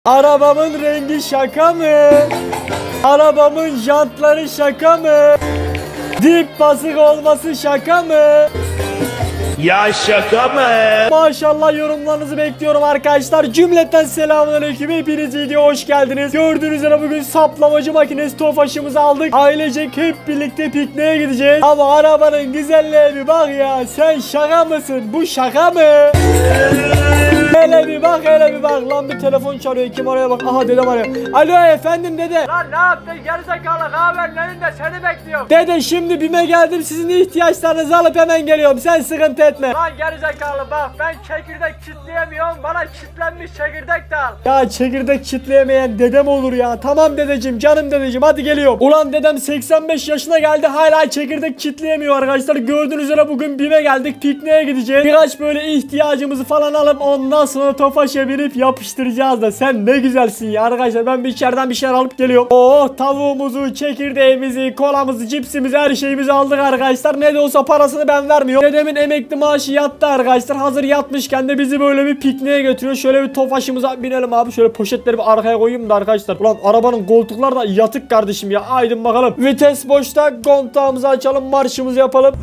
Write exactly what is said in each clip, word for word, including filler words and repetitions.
Arabamın rengi şaka mı? Arabamın jantları şaka mı? Dip basık olması şaka mı? Ya şaka mı? Maşallah yorumlarınızı bekliyorum arkadaşlar. Cümleten selamünaleyküm. Hepiniz videoya hoş geldiniz. Gördüğünüz üzere bugün saplamacı makinesi Tofaş'ımızı aldık. Ailecek hep birlikte pikniğe gideceğiz. Ama arabanın güzelliğine bir bak ya. Sen şaka mısın? Bu şaka mı? Hele bir bak, hele bir bak. Lan bir telefon çalıyor. Kim araya bak. Aha dedem arıyor. Alo efendim dede. Lan ne yaptın gerizekalı, kahvenin önünde seni bekliyorum. Dede şimdi BİM'e geldim. Sizin ihtiyaçlarınızı alıp hemen geliyorum. Sen sıkıntı etme. Lan gerizekalı bak, ben çekirdek çitleyemiyorum, bana çitlenmiş çekirdek de al. Ya çekirdek çitleyemeyen dedem olur ya. Tamam dedeciğim, canım dedeciğim, hadi geliyorum. Ulan dedem seksen beş yaşına geldi, hala çekirdek çitleyemiyor arkadaşlar. Gördüğünüz üzere bugün BİM'e geldik, pikniğe gideceğiz. Birkaç böyle ihtiyacımızı falan alıp ondan sonra Tofaş'a binip yapıştıracağız da. Sen ne güzelsin ya arkadaşlar. Ben bir içeriden bir şeyler alıp geliyorum. Oh, tavuğumuzu, çekirdeğimizi, kolamızı, cipsimizi, her şeyimizi aldık arkadaşlar. Ne de olsa parasını ben vermiyorum. Dedemin emekli maaşı yattı arkadaşlar. Hazır yatmışken de bizi böyle bir pikniğe götürüyor. Şöyle bir Tofaş'ımıza binelim abi. Şöyle poşetleri bir arkaya koyayım da arkadaşlar. Ulan arabanın koltukları da yatık kardeşim ya. Aydın bakalım. Vites boşta. Kontağımızı açalım. Marşımızı yapalım.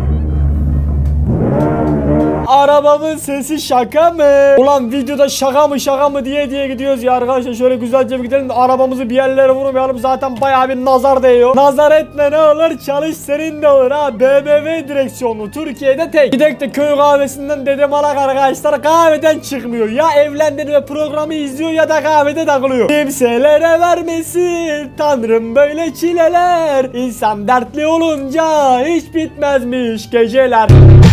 Arabamın sesi şaka mı? Ulan videoda şaka mı şaka mı diye diye gidiyoruz ya arkadaşlar. Şöyle güzelce bir gidelim de arabamızı bir yerlere vurmayalım. Zaten bayağı bir nazar değiyor. Nazar etme ne olur, çalış senin de olur ha. B M W direksiyonlu, Türkiye'de tek. Gidek de köy kahvesinden dedem alak arkadaşlar. Kahveden çıkmıyor. Ya evlendin ve programı izliyor ya da kahvede takılıyor. Kimselere vermesin Tanrım böyle çileler. İnsan dertli olunca hiç bitmezmiş geceler.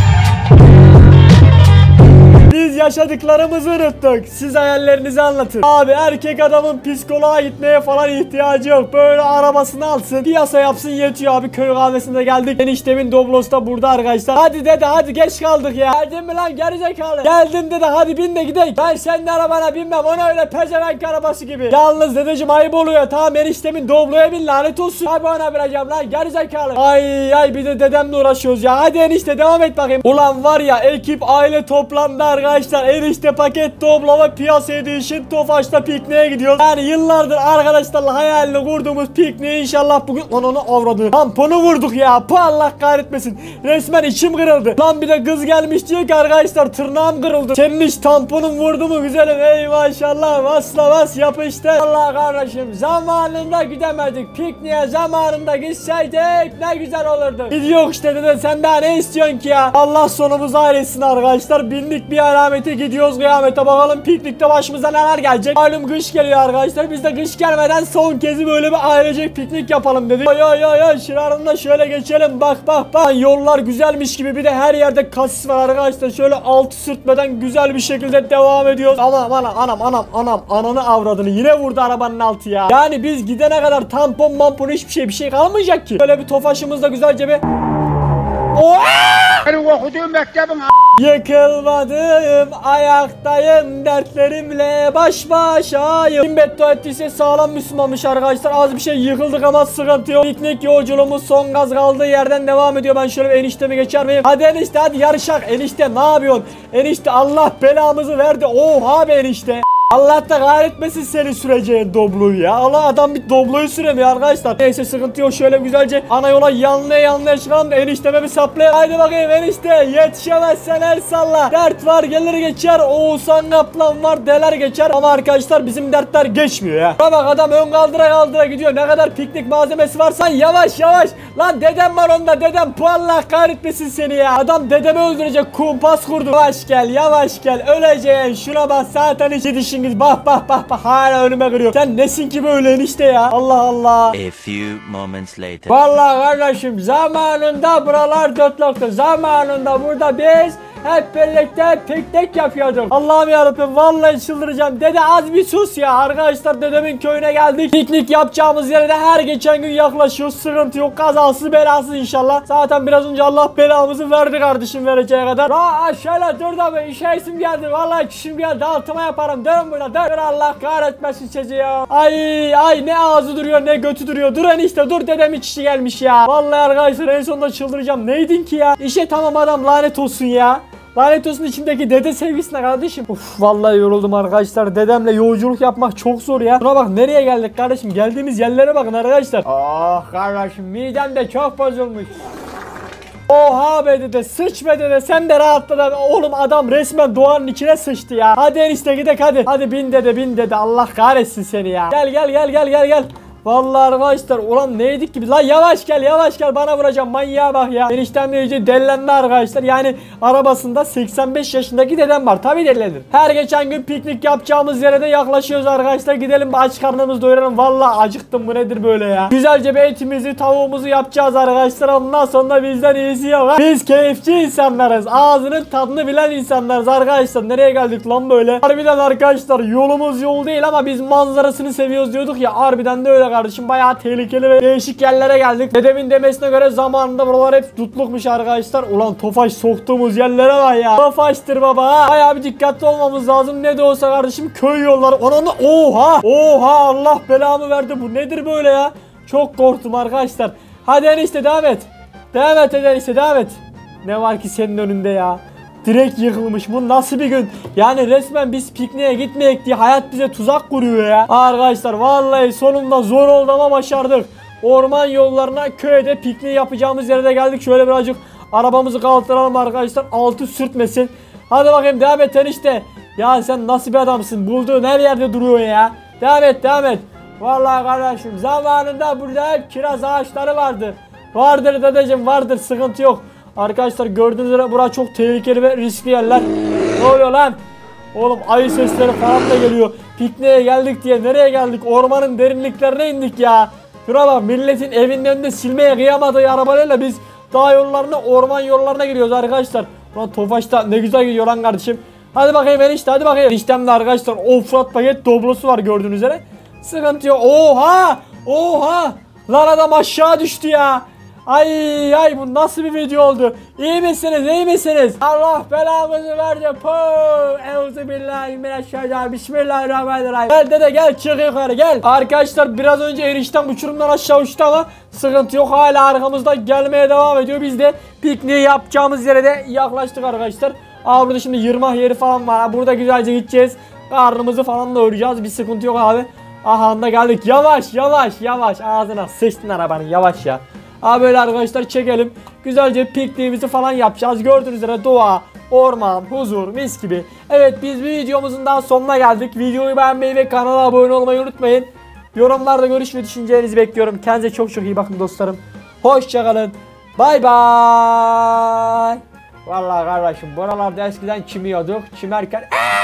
Biz yaşadıklarımızı unuttuk. Siz hayallerinizi anlatın. Abi erkek adamın psikoloğa gitmeye falan ihtiyacı yok. Böyle arabasını alsın, piyasa yapsın, yetiyor abi. Köy kahvesine geldik. Eniştemin Doblos da burada arkadaşlar. Hadi dede hadi, geç kaldık ya. Geldin mi lan gerizekalı? Geldim dede, hadi bin de gidelim. Ben senin arabana binmem. Ona öyle pezevenk arabası gibi. Yalnız dedeciğim ayıp oluyor. Tamam eniştemin Doblo'ya bin, lanet olsun. Abi ona bineceğim lan gerizekalı. Ay ay bir de dedemle uğraşıyoruz ya. Hadi enişte devam et bakayım. Ulan var ya, ekip aile toplandı arkadaşlar. Enişte paket Doblo ve piyasa edişin Tofaş'ta pikniğe gidiyoruz. Yani yıllardır arkadaşlarla hayalini kurduğumuz pikniği inşallah bugün onu avradı. Tamponu vurduk ya. Bu Allah kahretmesin. Resmen içim kırıldı. Lan bir de kız gelmiş diyor ki arkadaşlar tırnağım kırıldı. Senin hiç tamponun vurdu mu güzelim? Ey maşallah, basla bas yapıştı. Allah kardeşim zamanında gidemedik. Pikniğe zamanında gitseydik ne güzel olurdu. Gidiyor işte dede, sen daha ne istiyorsun ki ya? Allah sonumuzu ailesin arkadaşlar. Bindik bir alamete gidiyoruz kıyamete, bakalım piknikte başımıza neler gelecek. Malum kış geliyor arkadaşlar, biz de kış gelmeden son kezi böyle bir ailecek piknik yapalım dedik. Ay ay ay ay, şırarında şöyle geçelim, bak bak bak, yollar güzelmiş gibi, bir de her yerde kasis var arkadaşlar. Şöyle altı sürtmeden güzel bir şekilde devam ediyoruz. Anam anam anam anam anam ananı avradını yine vurdu arabanın altı ya. Yani biz gidene kadar tampon mampon hiçbir şey bir şey kalmayacak ki. Böyle bir Tofaş'ımızda güzelce bir Benim okuduğum mektebin yıkılmadım, ayaktayım, dertlerimle baş başayım. Kim beddua ettiyse sağlam Müslümanmış arkadaşlar. Az bir şey yıkıldık ama sıkıntı yok. Piknik yolculuğumuz son gaz kaldığı yerden devam ediyor. Ben şöyle bir eniştemi geçer miyim? Hadi enişte hadi yarışak. Enişte ne yapıyorsun? Enişte Allah belamızı verdi. Oha be enişte. Allah da kahretmesin seni süreceğin Doblo'yu ya. Allah, adam bir Doblo'yu süremiyor arkadaşlar. Neyse sıkıntı yok, şöyle güzelce ana yola yanlaya yanlaya çıkalım da enişteme bir saplayalım. Haydi bakayım enişte, yetişemezsen el salla. Dert var gelir geçer, Oğuzhan Kaplan var deler geçer. Ama arkadaşlar bizim dertler geçmiyor ya. Bak adam ön kaldıra kaldıra gidiyor. Ne kadar piknik malzemesi varsa yavaş yavaş. Lan dedem var onda, dedem. Bu Allah kahretmesin seni ya. Adam dedemi öldürecek, kumpas kurdu. Yavaş gel yavaş gel, öleceğin şuna bak, zaten içi dişin. Bak bak bak bak, hala önüme kırıyor. Sen nesin ki böyle enişte ya? Allah Allah. A few moments later. Vallahi kardeşim zamanında buralar dörtlüktü. Zamanında burada biz hep birlikte piknik yapıyorduk. Allah'ım yarabbim, vallahi çıldıracağım. Dede az bir sus ya. Arkadaşlar dedemin köyüne geldik. Piknik yapacağımız yere de her geçen gün yaklaşıyoruz. Sıkıntı yok, kazasız belasız inşallah. Zaten biraz önce Allah belamızı verdi kardeşim, vereceği kadar. Aa şöyle dur da be, işe isim geldi. Vallahi kişim geldi, altıma yaparım. Dön burada dön. Dur Allah kahretmesin sizi ya. Ay ay, ne ağzı duruyor ne götü duruyor. Dur enişte dur, dedemin kişi gelmiş ya. Vallahi arkadaşlar en sonunda çıldıracağım. Neydin ki ya? İşe tamam adam, lanet olsun ya. Lanet olsun içimdeki dede sevgisine kardeşim. Uf vallahi yoruldum arkadaşlar. Dedemle yolculuk yapmak çok zor ya. Buna bak nereye geldik kardeşim. Geldiğimiz yerlere bakın arkadaşlar. Ah kardeşim midem de çok bozulmuş. Oha be dede, sıç be dede, sen de rahatla da. Oğlum adam resmen doğanın içine sıçtı ya. Hadi enişte gidek hadi. Hadi bin dede bin dede, Allah kahretsin seni ya. Gel gel gel gel gel gel. Vallahi arkadaşlar ulan neydik gibi. Lan yavaş gel yavaş gel, bana vuracağım, manyağa bak ya. Eniştem iyice delilendi arkadaşlar. Yani arabasında seksen beş yaşındaki dedem var. Tabi delilenir. Her geçen gün piknik yapacağımız yere de yaklaşıyoruz arkadaşlar. Gidelim aç karnımızı doyuralım. Vallahi acıktım, bu nedir böyle ya. Güzelce bir etimizi tavuğumuzu yapacağız arkadaşlar. Ondan sonra bizden iyisi yok ha. Biz keyifçi insanlarız. Ağzının tadını bilen insanlarız arkadaşlar. Nereye geldik lan böyle. Harbiden arkadaşlar yolumuz yol değil ama biz manzarasını seviyoruz diyorduk ya. Harbiden de öyle kardeşim, bayağı tehlikeli ve değişik yerlere geldik. Dedemin demesine göre zamanında buralar hep tutlukmuş arkadaşlar. Ulan Tofaş, soktuğumuz yerlere bak ya. Tofaş'tır baba. Bayağı bir dikkatli olmamız lazım. Ne de olsa kardeşim köy yolları. Onun oha. Oha, Allah belamı verdi. Bu nedir böyle ya? Çok korktum arkadaşlar. Hadi enişte devam et. Devam et enişte devam et. Ne var ki senin önünde ya? Direkt yıkılmış. Bu nasıl bir gün? Yani resmen biz pikniğe gitmeyek diye hayat bize tuzak kuruyor ya. Arkadaşlar vallahi sonunda zor oldu ama başardık. Orman yollarına, köyde pikniği yapacağımız yere de geldik. Şöyle birazcık arabamızı kaldıralım arkadaşlar. Altı sürtmesin. Hadi bakayım devam et enişte. Ya sen nasıl bir adamsın? Bulduğun her yerde duruyorsun ya. Devam et devam et. Vallahi kardeşim zamanında burada hep kiraz ağaçları vardı. Vardır dedeciğim vardır, sıkıntı yok. Arkadaşlar gördüğünüz üzere burası çok tehlikeli ve riskli yerler. Ne oluyor lan? Oğlum ayı sesleri falan da geliyor. Pikniğe geldik diye nereye geldik? Ormanın derinliklerine indik ya. Şuna bak, milletin evinin önünde silmeye kıyamadığı arabalarla biz dağ yollarına, orman yollarına giriyoruz arkadaşlar. Ulan Tofaş da ne güzel gidiyor lan kardeşim. Hadi bakayım enişte hadi bakayım. Eniştemde arkadaşlar offroad paket doblosu var gördüğünüz üzere. Sıkıntı yok. Oha! Oha! Lan adam aşağı düştü ya. Ay ay, bu nasıl bir video oldu? İyi misiniz? İyi misiniz? Allah belamızı verdi. Euzubillahimineşşeytanirracim. Bismillahirrahmanirrahim. Gel dede gel, çık yukarı gel. Arkadaşlar biraz önce erişten uçurumdan aşağı uçtu ama sıkıntı yok, hala arkamızda gelmeye devam ediyor. Biz de pikniği yapacağımız yere de yaklaştık arkadaşlar. Aa burada şimdi yırmah yeri falan var. Burada güzelce gideceğiz. Karnımızı falan doyuracağız. Bir sıkıntı yok abi. Aha anda geldik. Yavaş yavaş yavaş. Ağzına sıçtın arabanın, yavaş ya. Abi böyle arkadaşlar çekelim. Güzelce pikniğimizi falan yapacağız. Gördüğünüz üzere doğa, orman, huzur, mis gibi. Evet, biz bir videomuzun daha sonuna geldik. Videoyu beğenmeyi ve kanala abone olmayı unutmayın. Yorumlarda görüş ve düşüncelerinizi bekliyorum. Kendinize çok çok iyi bakın dostlarım. Hoşçakalın. Bay bay. Vallahi kardeşim buralarda eskiden çimiyorduk. Çimerken